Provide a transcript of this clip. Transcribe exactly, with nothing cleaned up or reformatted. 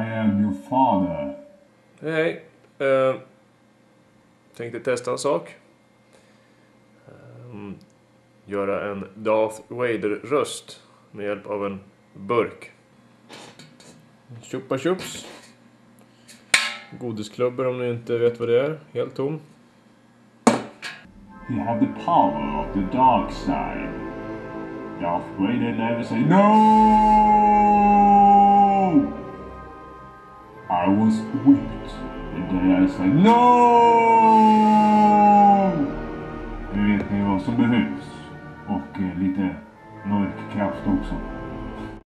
am your father. Hej. Uh, tänkte testa en sak. Um, göra en Darth Vader-röst med hjälp av en burk. Chupa chups. Godisklubbor om ni inte vet vad det är. Helt tom. You have the power of the dark side. Darth Vader never say no! I was whipped the day I said no! Nu vet ni vad som behövs. Och eh, lite mörk kraft också.